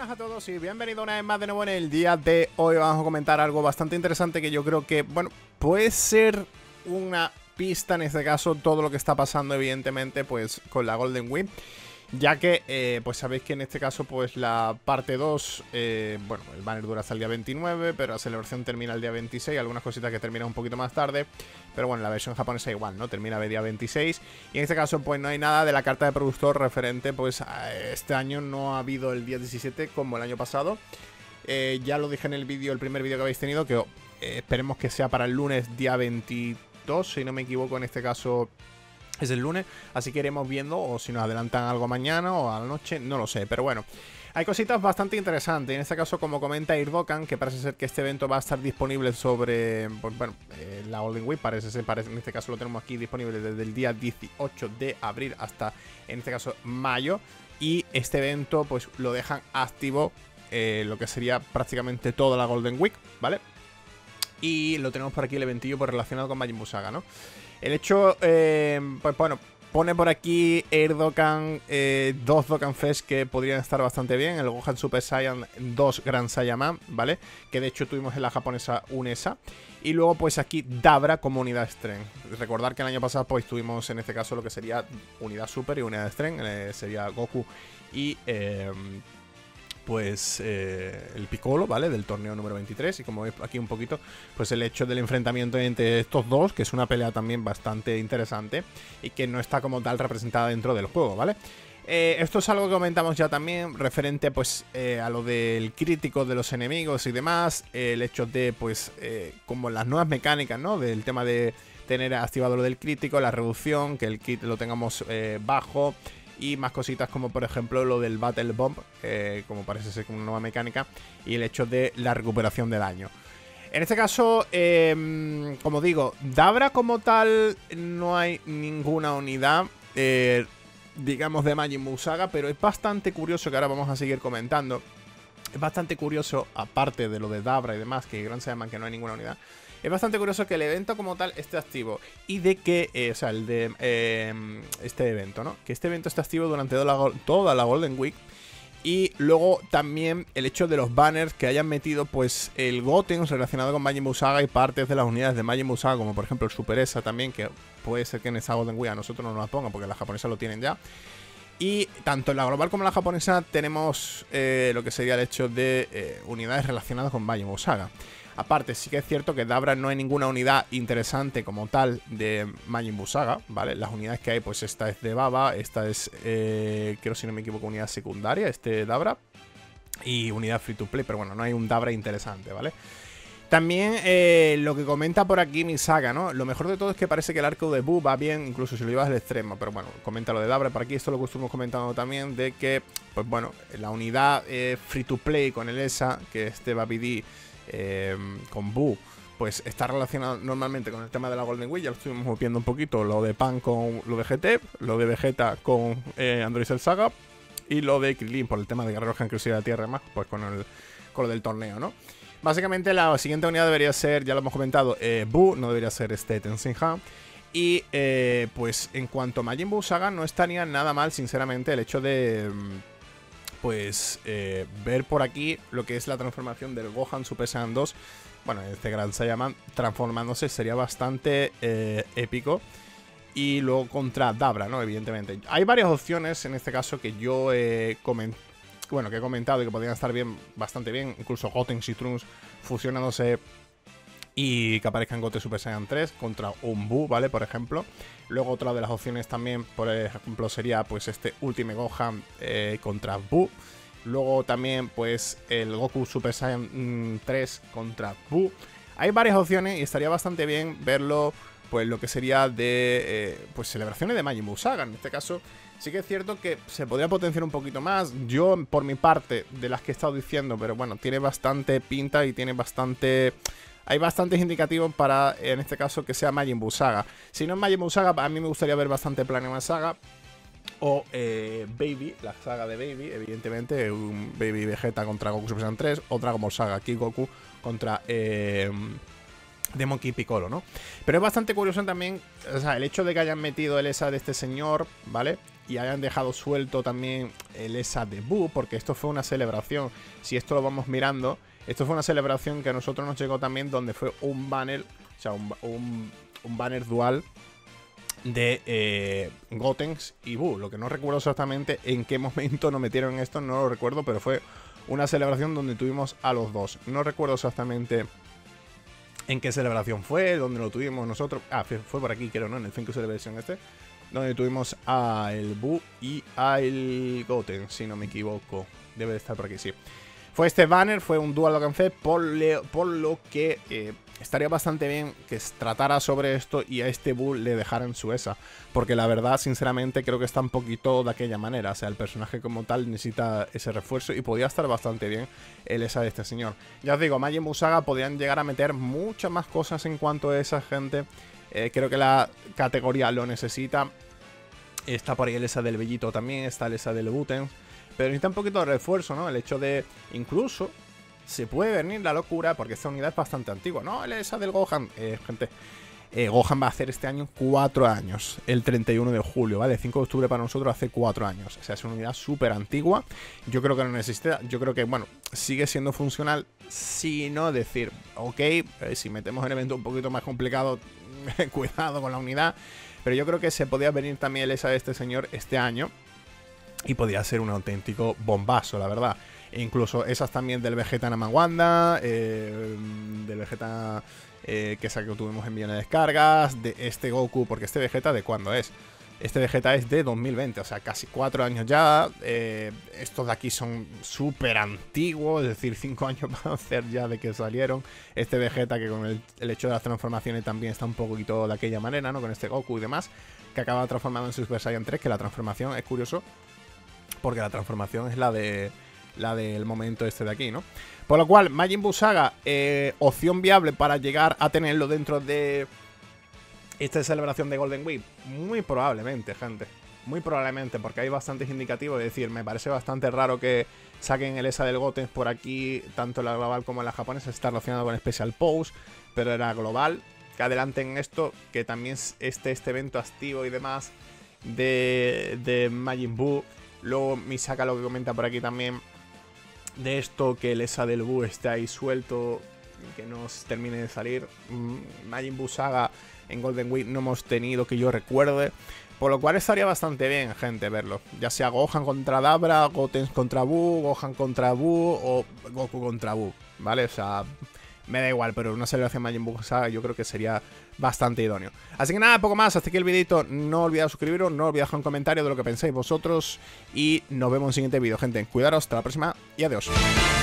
Buenas a todos y bienvenidos una vez más de nuevo en el día de hoy. Vamos a comentar algo bastante interesante que yo creo que, bueno, puede ser una pista en este caso todo lo que está pasando evidentemente pues con la Golden Week. Ya que, pues sabéis que en este caso, pues la parte 2, bueno, el banner dura hasta el día 29, pero la celebración termina el día 26, algunas cositas que terminan un poquito más tarde. Pero bueno, la versión japonesa igual, ¿no? Termina el día 26. Y en este caso, pues no hay nada de la carta de productor referente, pues a este año no ha habido el día 17 como el año pasado. Ya lo dije en el vídeo, el primer vídeo que habéis tenido, que esperemos que sea para el lunes día 22, si no me equivoco, en este caso es el lunes, así que iremos viendo o si nos adelantan algo mañana o a la noche, no lo sé, pero bueno. Hay cositas bastante interesantes, en este caso como comenta Irdokan, que parece ser que este evento va a estar disponible sobre, pues bueno, la Golden Week, parece en este caso lo tenemos aquí disponible desde el día 18 de abril hasta, en este caso, mayo. Y este evento pues lo dejan activo lo que sería prácticamente toda la Golden Week, ¿vale? Y lo tenemos por aquí el eventillo pues, relacionado con Majin Buu Saga, ¿no? El hecho, pues bueno, pone por aquí Irdokan dos Dokkan Fest que podrían estar bastante bien. El Gohan Super Saiyan 2 Gran Saiyaman, ¿vale? Que de hecho tuvimos en la japonesa UNESA. Y luego pues aquí Dabra como unidad Strength. Recordar que el año pasado pues tuvimos en este caso lo que sería unidad Super y unidad Strength. Sería Goku y pues el Piccolo, ¿vale? Del torneo número 23. Y como veis aquí un poquito, pues el hecho del enfrentamiento entre estos dos, que es una pelea también bastante interesante y que no está como tal representada dentro del juego, ¿vale? Esto es algo que comentamos ya también, referente pues a lo del crítico de los enemigos y demás. El hecho de pues como las nuevas mecánicas, ¿no? Del tema de tener activado lo del crítico, la reducción, que el kit lo tengamos bajo. Y más cositas como por ejemplo lo del Battle Bomb, como parece ser una nueva mecánica. Y el hecho de la recuperación de daño. En este caso, como digo, Dabra como tal no hay ninguna unidad, digamos, de Majin Buu Saga. Pero es bastante curioso, que ahora vamos a seguir comentando. Es bastante curioso, aparte de lo de Dabra y demás, que Gran Saiyaman que no hay ninguna unidad. Es bastante curioso que el evento como tal esté activo. Y de que, o sea, el de este evento, ¿no? Que este evento esté activo durante toda la Golden Week. Y luego también el hecho de los banners que hayan metido, pues, el Goten relacionado con Majin Buu Saga y partes de las unidades de Majin Buu Saga, como por ejemplo el Super Esa también, que puede ser que en esa Golden Week a nosotros no nos la pongan porque las japonesas lo tienen ya. Y tanto en la global como en la japonesa tenemos lo que sería el hecho de unidades relacionadas con Majin Buu Saga. Aparte, sí que es cierto que Dabra no hay ninguna unidad interesante como tal de Majin Buu Saga, ¿vale? Las unidades que hay, pues esta es de Baba, esta es, creo si no me equivoco, unidad secundaria, Dabra. Y unidad free to play, pero bueno, no hay un Dabra interesante, ¿vale? También lo que comenta por aquí mi saga, ¿no? Lo mejor de todo es que parece que el arco de Buu va bien, incluso si lo llevas al extremo. Pero bueno, comenta lo de Dabra por aquí. Esto es lo que estuvimos comentando también, de que, pues bueno, la unidad free to play con el ESA, que es de Babidi con Buu, pues está relacionado normalmente con el tema de la Golden Week. Ya lo estuvimos viendo un poquito, lo de Pan con lo de GT, lo de Vegeta con Android Cell Saga y lo de Krillin por el tema de Guerreros que han crecido de la Tierra, más pues con lo del torneo, ¿no? Básicamente la siguiente unidad debería ser, ya lo hemos comentado, Buu, no debería ser Tenzin Han. Y pues en cuanto a Majin Buu Saga, no estaría nada mal, sinceramente, el hecho de pues ver por aquí lo que es la transformación del Gohan Super Saiyan 2. Bueno, este Gran Saiyaman transformándose sería bastante épico. Y luego contra Dabra, ¿no? Evidentemente. Hay varias opciones en este caso que yo he comentado y que podrían estar bien, bastante bien. Incluso Goten y Trunks fusionándose y que aparezcan Goten Super Saiyan 3 contra un Buu, ¿vale? Por ejemplo. Luego otra de las opciones también, por ejemplo, sería pues este Ultimate Gohan contra Buu. Luego también pues el Goku Super Saiyan 3 contra Buu. Hay varias opciones y estaría bastante bien verlo, pues lo que sería de pues celebraciones de Majin Buu Saga. En este caso sí que es cierto que se podría potenciar un poquito más. Yo, por mi parte, de las que he estado diciendo, pero bueno, tiene bastante pinta y tiene bastante... Hay bastantes indicativos para, en este caso, que sea Majin Buu Saga. Si no es Majin Buu Saga, a mí me gustaría ver bastante Platinum Saga. O Baby, la saga de Baby, evidentemente. Un Baby Vegeta contra Goku Super Saiyan 3. O Dragon Ball Saga, Kid Goku contra Demon Kid Piccolo, ¿no? Pero es bastante curioso también, o sea, el hecho de que hayan metido el ESA de este señor, ¿vale? y hayan dejado suelto también el ESA de Boo, porque esto fue una celebración. Si esto lo vamos mirando, esto fue una celebración que a nosotros nos llegó también, donde fue un banner, o sea, un banner dual de Gotenks y Boo. Lo que no recuerdo exactamente en qué momento nos metieron esto, no lo recuerdo, pero fue una celebración donde tuvimos a los dos. No recuerdo exactamente en qué celebración fue, donde lo tuvimos nosotros. Ah, fue por aquí, creo, ¿no? En el Thank You Celebration donde tuvimos a el Boo y a el Goten, si no me equivoco. Debe de estar por aquí, sí. Fue este banner, fue un Dual Logan Fest, por lo que estaría bastante bien que tratara sobre esto y a este Boo le dejaran su ESA. Porque la verdad, sinceramente, creo que está un poquito de aquella manera. O sea, el personaje como tal necesita ese refuerzo y podría estar bastante bien el ESA de este señor. Ya os digo, Majin Buu Saga podrían llegar a meter muchas más cosas en cuanto a esa gente. Creo que la categoría lo necesita. Está por ahí el ESA del Bellito también, está el ESA del Buten. Pero necesita un poquito de refuerzo, ¿no? El hecho de, incluso, se puede venir la locura, porque esta unidad es bastante antigua. No, el ESA del Gohan, gente, Gohan va a hacer este año 4 años, el 31 de julio, ¿vale? 5 de octubre para nosotros hace 4 años. O sea, es una unidad súper antigua. Yo creo que no necesita, yo creo que, bueno, sigue siendo funcional, sino decir, ok, si metemos un evento un poquito más complicado, cuidado con la unidad. Pero yo creo que se podía venir también el ESA de este señor este año. Y podría ser un auténtico bombazo, la verdad. E incluso esas también del Vegeta Namawanda, del Vegeta que tuvimos en millones de descargas, de este Goku, porque este Vegeta, ¿de cuándo es? Este Vegeta es de 2020, o sea, casi 4 años ya. Estos de aquí son súper antiguos, es decir, 5 años van a hacer ya de que salieron. Este Vegeta que con el hecho de las transformaciones también está un poquito de aquella manera, ¿no? Con este Goku y demás, que acaba transformado en Super Saiyan 3, que la transformación es curioso. Porque la transformación es la del momento este de aquí, ¿no? Por lo cual, Majin Buu Saga, opción viable para llegar a tenerlo dentro de esta celebración de Golden Week. Muy probablemente, gente. Muy probablemente, porque hay bastantes indicativos. Es decir, me parece bastante raro que saquen el ESA del Goten por aquí, tanto en la global como en la japonesa. Está relacionado con Special Pose, pero era global. Que adelanten esto, que también este evento activo y demás de Majin Buu. Luego Misaka lo que comenta por aquí también de esto, que el ESA del Buu esté ahí suelto, que no termine de salir. Majin Buu Saga en Golden Week no hemos tenido que yo recuerde, por lo cual estaría bastante bien, gente, verlo. Ya sea Gohan contra Dabra, Goten contra Buu, Gohan contra Buu o Goku contra Buu, ¿vale? O sea, me da igual, pero una celebración Majin Buu Saga yo creo que sería bastante idóneo. Así que nada, poco más, hasta aquí el videito. No olvidéis suscribiros, no olvidéis dejar un comentario de lo que pensáis vosotros y nos vemos en el siguiente vídeo, gente. Cuidaros, hasta la próxima y adiós.